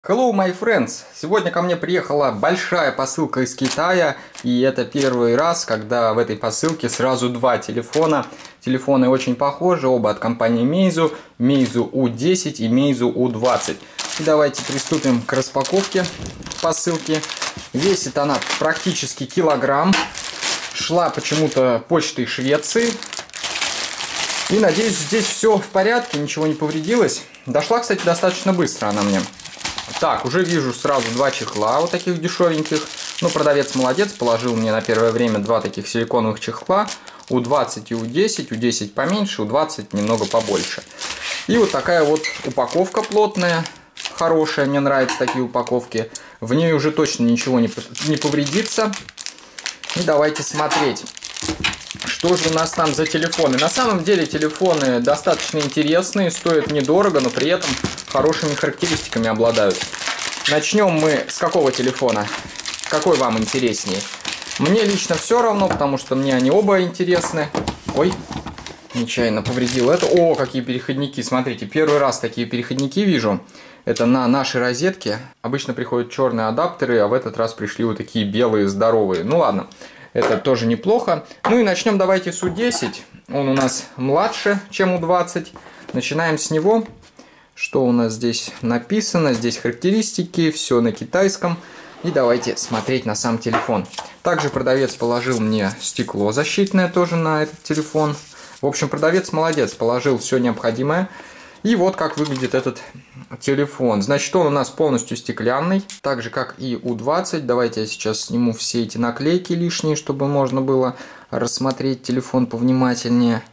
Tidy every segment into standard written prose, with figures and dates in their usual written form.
Hello, my friends! Сегодня ко мне приехала большая посылка из Китая, и это первый раз, когда в этой посылке сразу два телефона. Телефоны очень похожи, оба от компании Meizu, Meizu U10 и Meizu U20. И давайте приступим к распаковке посылки. Весит она практически килограмм, шла почему-то почтой Швеции. И надеюсь, здесь все в порядке, ничего не повредилось. Дошла, кстати, достаточно быстро она мне. Так, уже вижу сразу два чехла вот таких дешевеньких. Ну, продавец молодец, положил мне на первое время два таких силиконовых чехла. U20 и U10, U10 поменьше, U20 немного побольше. И вот такая вот упаковка плотная, хорошая, мне нравятся такие упаковки. В ней уже точно ничего не повредится. И давайте смотреть, что же у нас там за телефоны. На самом деле телефоны достаточно интересные, стоят недорого, но при этом хорошими характеристиками обладают. Начнем мы с какого телефона? Какой вам интереснее? Мне лично все равно, потому что мне они оба интересны. Ой, нечаянно повредил это. О, какие переходники, смотрите, первый раз такие переходники вижу. Это на нашей розетке. Обычно приходят черные адаптеры, а в этот раз пришли вот такие белые, здоровые. Ну ладно, это тоже неплохо. Ну и начнем давайте с U10. Он у нас младше, чем U20. Начинаем с него. Что у нас здесь написано? Здесь характеристики, все на китайском. И давайте смотреть на сам телефон. Также продавец положил мне стекло защитное тоже на этот телефон. В общем, продавец молодец, положил все необходимое. И вот как выглядит этот телефон. Значит, он у нас полностью стеклянный, так же как и U20. Давайте я сейчас сниму все эти наклейки лишние, чтобы можно было рассмотреть телефон повнимательнее.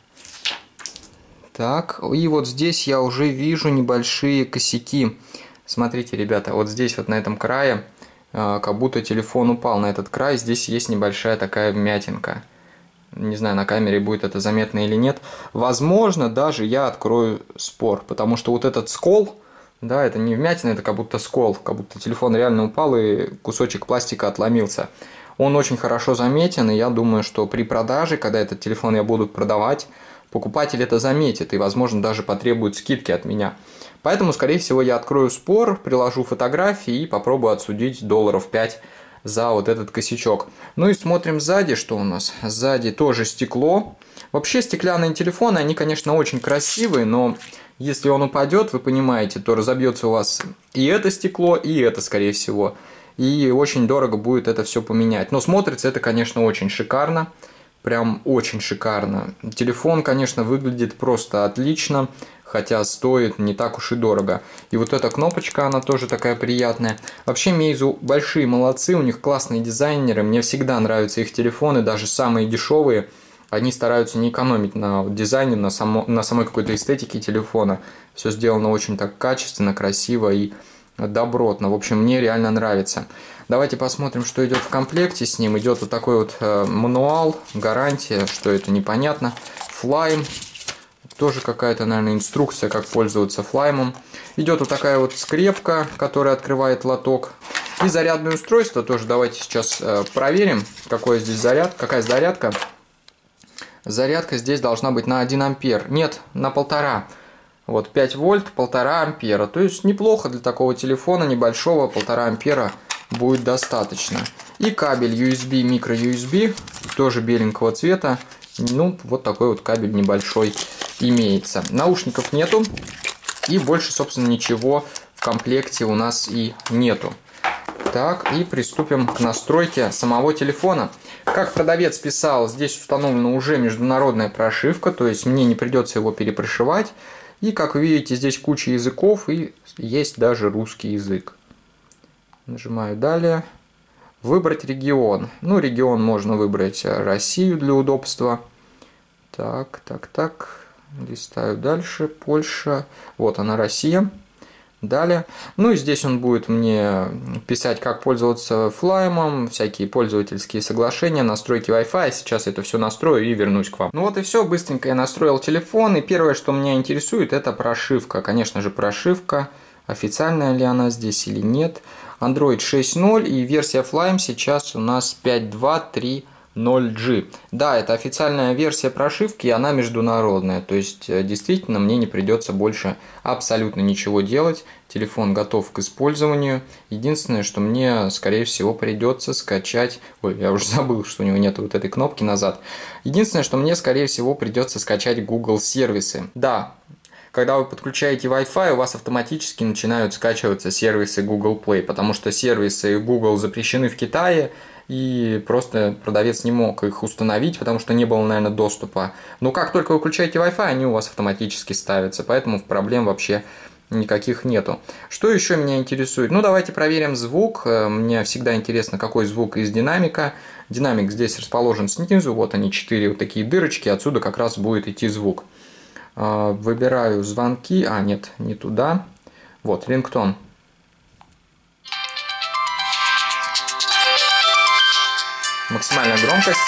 Так, и вот здесь я уже вижу небольшие косяки. Смотрите, ребята, вот здесь вот на этом крае, как будто телефон упал на этот край. Здесь есть небольшая такая вмятинка. Не знаю, на камере будет это заметно или нет. Возможно, даже я открою спор, потому что вот этот скол, да, это не вмятина, это как будто скол, как будто телефон реально упал и кусочек пластика отломился. Он очень хорошо заметен, и я думаю, что при продаже, когда этот телефон я буду продавать, покупатель это заметит и, возможно, даже потребует скидки от меня. Поэтому, скорее всего, я открою спор, приложу фотографии и попробую отсудить $5 за вот этот косячок. Ну и смотрим сзади, что у нас. Сзади тоже стекло. Вообще стеклянные телефоны, они, конечно, очень красивые, но если он упадет, вы понимаете, то разобьется у вас и это стекло, и это, скорее всего. И очень дорого будет это все поменять. Но смотрится это, конечно, очень шикарно. Прям очень шикарно. Телефон, конечно, выглядит просто отлично, хотя стоит не так уж и дорого. И вот эта кнопочка, она тоже такая приятная. Вообще, Meizu большие молодцы, у них классные дизайнеры. Мне всегда нравятся их телефоны, даже самые дешевые. Они стараются не экономить на дизайне, на самой какой-то эстетике телефона. Все сделано очень так качественно, красиво и добротно. В общем, мне реально нравится. Давайте посмотрим, что идет в комплекте с ним. Идет вот такой вот мануал, гарантия, что это непонятно. Флайм. Тоже какая-то, наверное, инструкция, как пользоваться флаймом. Идет вот такая вот скрепка, которая открывает лоток. И зарядное устройство тоже давайте сейчас проверим, какой здесь заряд, какая зарядка. Зарядка здесь должна быть на 1 ампер. Нет, на 1,5. Вот 5 вольт, 1,5 ампера. То есть неплохо для такого телефона небольшого, 1,5 ампера будет достаточно. И кабель USB, micro-USB, тоже беленького цвета. Ну, вот такой вот кабель небольшой имеется. Наушников нету. И больше, собственно, ничего в комплекте у нас и нету. Так, и приступим к настройке самого телефона. Как продавец писал, здесь установлена уже международная прошивка, то есть мне не придется его перепрошивать. И, как вы видите, здесь куча языков и есть даже русский язык. Нажимаю «Далее». Выбрать регион. Ну, регион можно выбрать Россию для удобства. Так. Листаю дальше. Польша. Вот она, Россия. Далее. Ну и здесь он будет мне писать, как пользоваться флаймом, всякие пользовательские соглашения, настройки Wi-Fi. Сейчас это все настрою и вернусь к вам. Ну вот и все, быстренько я настроил телефон. И первое, что меня интересует, это прошивка. Конечно же, прошивка. Официальная ли она здесь или нет. Android 6.0 и версия Flyme сейчас у нас 5.2.3.0. 0G. Да, это официальная версия прошивки, и она международная. То есть, действительно, мне не придется больше абсолютно ничего делать. Телефон готов к использованию. Единственное, что мне, скорее всего, придется скачать... Ой, я уже забыл, что у него нет вот этой кнопки назад. Единственное, что мне, скорее всего, придется скачать Google сервисы. Да, когда вы подключаете Wi-Fi, у вас автоматически начинают скачиваться сервисы Google Play, потому что сервисы Google запрещены в Китае, и просто продавец не мог их установить, потому что не было, наверное, доступа. Но как только вы включаете Wi-Fi, они у вас автоматически ставятся, поэтому проблем вообще никаких нету. Что еще меня интересует? Ну, давайте проверим звук. Мне всегда интересно, какой звук из динамика. Динамик здесь расположен снизу, вот они, 4 вот такие дырочки, отсюда как раз будет идти звук. Выбираю звонки, нет, не туда. Вот, рингтон. Максимальная громкость.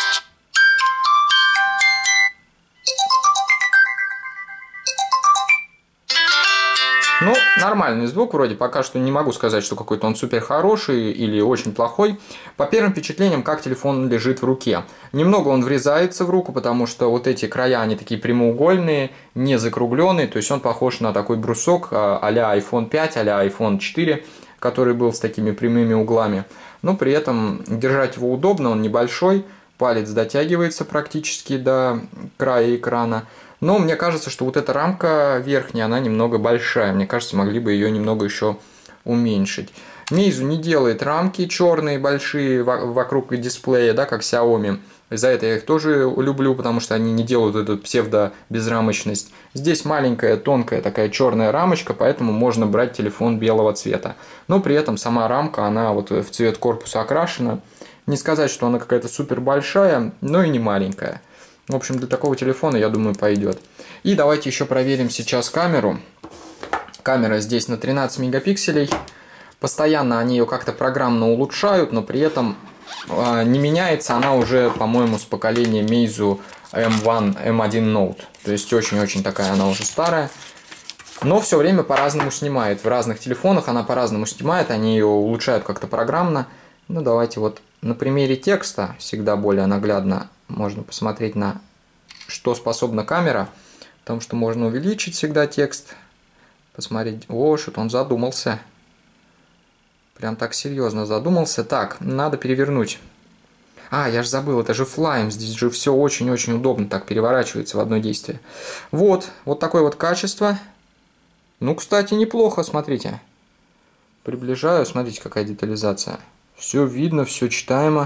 Ну, нормальный звук вроде, пока что не могу сказать, что какой-то он супер хороший или очень плохой. По первым впечатлениям, как телефон лежит в руке. Немного он врезается в руку, потому что вот эти края, они такие прямоугольные, не закругленные, то есть он похож на такой брусок а-ля iPhone 5, а-ля iPhone 4, который был с такими прямыми углами. Но при этом держать его удобно, он небольшой, палец дотягивается практически до края экрана. Но мне кажется, что вот эта рамка верхняя, она немного большая. Мне кажется, могли бы ее немного еще уменьшить. Meizu не делает рамки черные, большие вокруг дисплея, да, как Xiaomi. За это я их тоже люблю, потому что они не делают эту псевдо-безрамочность. Здесь маленькая, тонкая такая черная рамочка, поэтому можно брать телефон белого цвета. Но при этом сама рамка, она вот в цвет корпуса окрашена. Не сказать, что она какая-то супер большая, но и не маленькая. В общем, для такого телефона, я думаю, пойдет. И давайте еще проверим сейчас камеру. Камера здесь на 13 мегапикселей. Постоянно они ее как-то программно улучшают, но при этом не меняется она уже, по-моему, с поколения Meizu M1 Note. То есть очень-очень такая она уже старая. Но все время по-разному снимает. В разных телефонах она по-разному снимает, они ее улучшают как-то программно. Ну, давайте вот на примере текста всегда более наглядно можно посмотреть, на что способна камера. Потому что можно увеличить всегда текст. Посмотреть. О, что-то он задумался. Прям так серьезно задумался. Так, надо перевернуть. Я же забыл, это же Flyme. Здесь же все очень-очень удобно так переворачивается в одно действие. Вот такое вот качество. Ну, кстати, неплохо, смотрите. Приближаю, смотрите, какая детализация. Все видно, все читаемо.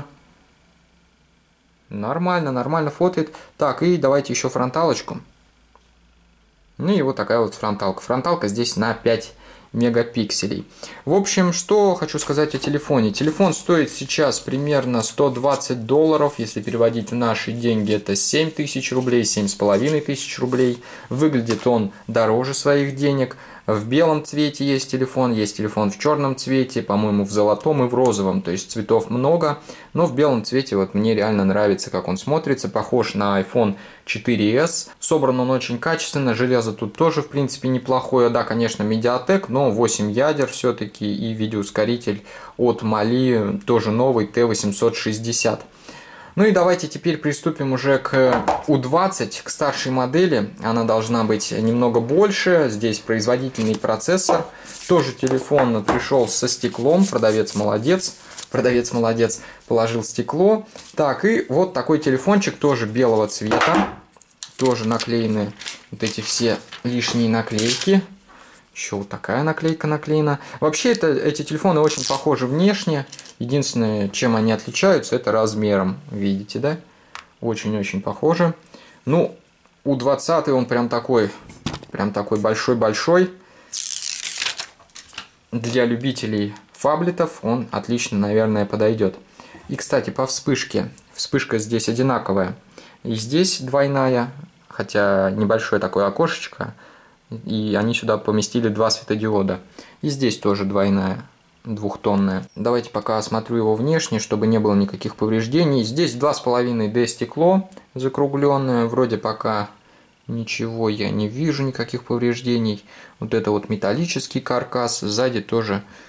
Нормально фотоет. Так, и давайте еще фронталочку. Ну и вот такая вот фронталка. Фронталка здесь на 5 мегапикселей. В общем, что хочу сказать о телефоне. Телефон стоит сейчас примерно $120. Если переводить в наши деньги, это 7 тысяч рублей, 7,5 тысяч рублей. Выглядит он дороже своих денег. В белом цвете есть телефон в черном цвете, по-моему, в золотом и в розовом. То есть цветов много, но в белом цвете вот мне реально нравится, как он смотрится. Похож на iPhone 4s. Собран он очень качественно, железо тут тоже, в принципе, неплохое. Да, конечно, Mediatek, но 8 ядер все-таки, и видеоускоритель от Mali тоже новый T860. Ну и давайте теперь приступим уже к U20, к старшей модели. Она должна быть немного больше. Здесь производительный процессор. Тоже телефон пришел со стеклом. Продавец молодец. Положил стекло. Так, и вот такой телефончик тоже белого цвета. Тоже наклеены вот эти все лишние наклейки. Еще вот такая наклейка наклеена. Вообще эти телефоны очень похожи внешне. Единственное, чем они отличаются, это размером. Видите, да? Очень-очень похожи. Ну, U20 он прям такой большой-большой. Для любителей фаблетов он отлично, наверное, подойдет. И, кстати, по вспышке. Вспышка здесь одинаковая. И здесь двойная, хотя небольшое такое окошечко. И они сюда поместили 2 светодиода. И здесь тоже двойная, двухтонная. Давайте пока осмотрю его внешне, чтобы не было никаких повреждений. Здесь 2,5D стекло закругленное. Вроде пока ничего я не вижу, никаких повреждений. Вот это вот металлический каркас. Сзади тоже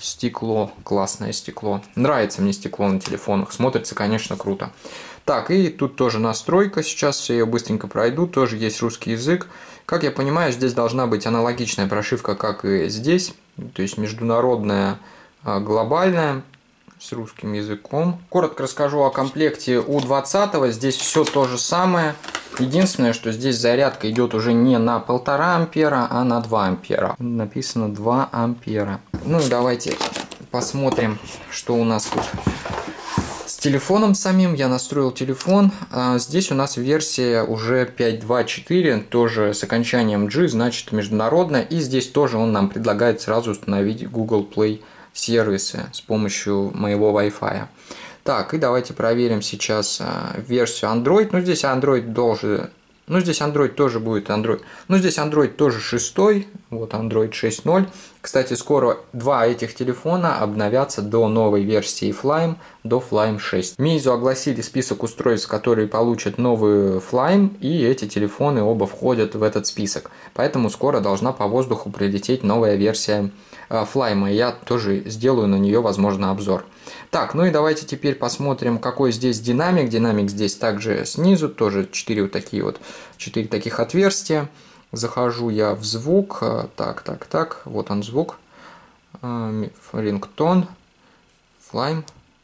стекло, классное стекло. Нравится мне стекло на телефонах, смотрится, конечно, круто. Так, и тут тоже настройка, сейчас я ее быстренько пройду, тоже есть русский язык. Как я понимаю, здесь должна быть аналогичная прошивка, как и здесь, то есть международная, глобальная, с русским языком. Коротко расскажу о комплекте U20, здесь все то же самое. Единственное, что здесь зарядка идет уже не на 1,5 ампера, а на 2 ампера. Написано 2 ампера. Ну и давайте посмотрим, что у нас тут с телефоном самим. Я настроил телефон. Здесь у нас версия уже 5.2.4, тоже с окончанием G, значит международная. И здесь тоже он нам предлагает сразу установить Google Play сервисы с помощью моего Wi-Fi. Так, и давайте проверим сейчас версию Android. Ну, здесь Android должен... Ну, здесь Android тоже будет Android. Ну, здесь Android тоже 6. Вот Android 6.0. Кстати, скоро два этих телефона обновятся до новой версии Flyme, до Flyme 6. Meizu огласили список устройств, которые получат новый Flyme, и эти телефоны оба входят в этот список. Поэтому скоро должна по воздуху прилететь новая версия Flyme. Я тоже сделаю на нее, возможно, обзор. Так, ну и давайте теперь посмотрим, какой здесь динамик. Динамик здесь также снизу, тоже 4 таких отверстия. Захожу я в звук. Так, вот он звук. Рингтон. Flyme.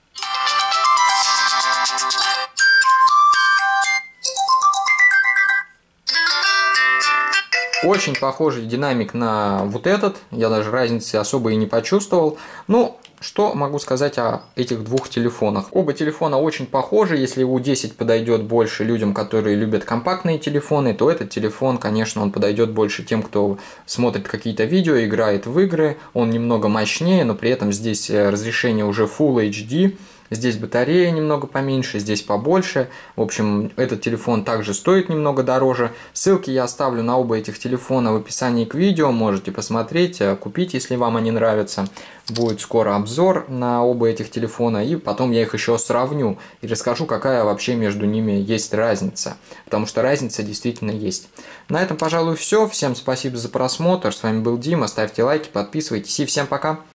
Очень похожий динамик на вот этот. Я даже разницы особо и не почувствовал. Ну, что могу сказать о этих двух телефонах? Оба телефона очень похожи. Если U10 подойдет больше людям, которые любят компактные телефоны, то этот телефон, конечно, он подойдет больше тем, кто смотрит какие-то видео, играет в игры. Он немного мощнее, но при этом здесь разрешение уже Full HD. Здесь батарея немного поменьше, здесь побольше. В общем, этот телефон также стоит немного дороже. Ссылки я оставлю на оба этих телефона в описании к видео. Можете посмотреть, купить, если вам они нравятся. Будет скоро обзор на оба этих телефона. И потом я их еще сравню и расскажу, какая вообще между ними есть разница. Потому что разница действительно есть. На этом, пожалуй, все. Всем спасибо за просмотр. С вами был Дима. Ставьте лайки, подписывайтесь и всем пока.